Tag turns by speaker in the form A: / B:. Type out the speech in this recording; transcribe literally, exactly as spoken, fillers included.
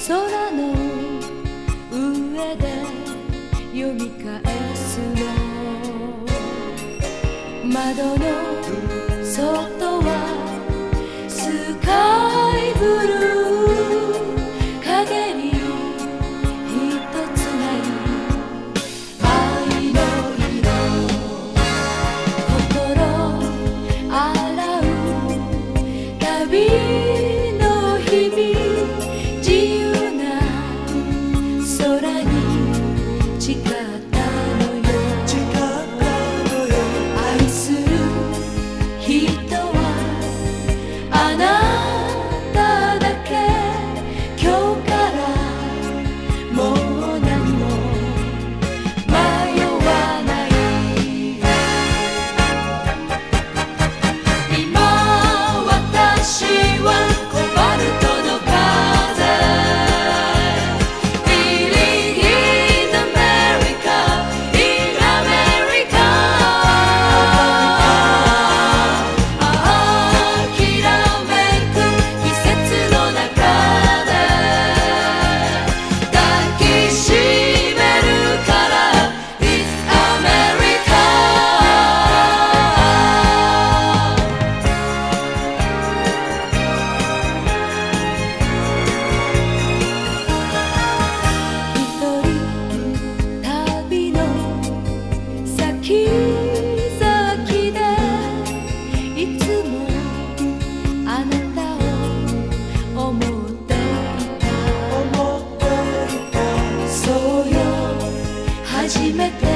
A: 空の上で読み返すの。窓の外はスカイブルー、影に一つない愛の色。心洗う旅の日々、自由な空に誓ったのよ。愛する人はあなただけ。今日からもう何も迷わない。今私はコバルトの風。 Feeling in America, in America。 きらめく季節の中で抱きしめるから It's America。 一人旅の先々でいつもあなたを思っていた。そうよ、初めて